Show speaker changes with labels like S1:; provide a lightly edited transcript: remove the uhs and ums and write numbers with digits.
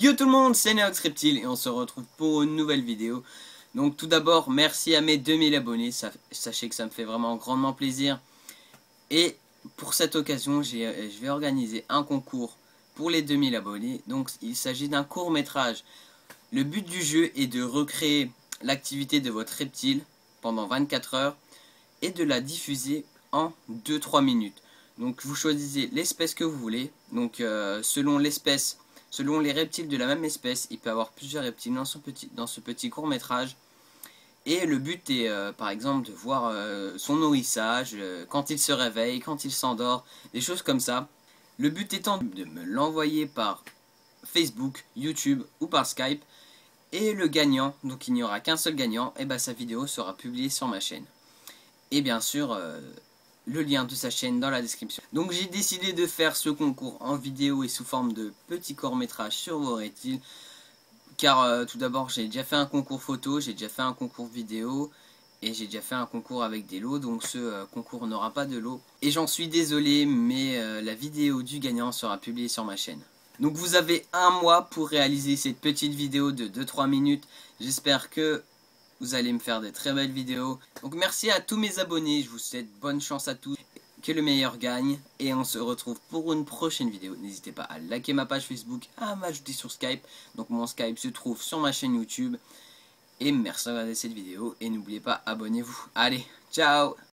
S1: Yo tout le monde, c'est Neox Reptile et on se retrouve pour une nouvelle vidéo. Donc tout d'abord, merci à mes 2000 abonnés, sachez que ça me fait vraiment grandement plaisir. Et pour cette occasion, je vais organiser un concours pour les 2000 abonnés. Donc il s'agit d'un court métrage. Le but du jeu est de recréer l'activité de votre reptile pendant 24 heures et de la diffuser en 2-3 minutes. Donc vous choisissez l'espèce que vous voulez. Donc selon l'espèce, selon les reptiles de la même espèce, il peut y avoir plusieurs reptiles dans ce petit court métrage. Et le but est par exemple de voir son nourrissage, quand il se réveille, quand il s'endort, des choses comme ça. Le but étant de me l'envoyer par Facebook, YouTube ou par Skype. Et le gagnant, donc il n'y aura qu'un seul gagnant, et sa vidéo sera publiée sur ma chaîne. Et bien sûr, le lien de sa chaîne dans la description. Donc j'ai décidé de faire ce concours en vidéo et sous forme de petits courts-métrages sur vos reptiles. Car tout d'abord, j'ai déjà fait un concours photo, j'ai déjà fait un concours vidéo, et j'ai déjà fait un concours avec des lots, donc ce concours n'aura pas de lot. Et j'en suis désolé, mais la vidéo du gagnant sera publiée sur ma chaîne. Donc vous avez un mois pour réaliser cette petite vidéo de 2-3 minutes. J'espère que vous allez me faire de très belles vidéos. Donc merci à tous mes abonnés, je vous souhaite bonne chance à tous. Que le meilleur gagne. Et on se retrouve pour une prochaine vidéo. N'hésitez pas à liker ma page Facebook, à m'ajouter sur Skype. Donc mon Skype se trouve sur ma chaîne YouTube. Et merci d'avoir regardé cette vidéo. Et n'oubliez pas, abonnez-vous. Allez, ciao!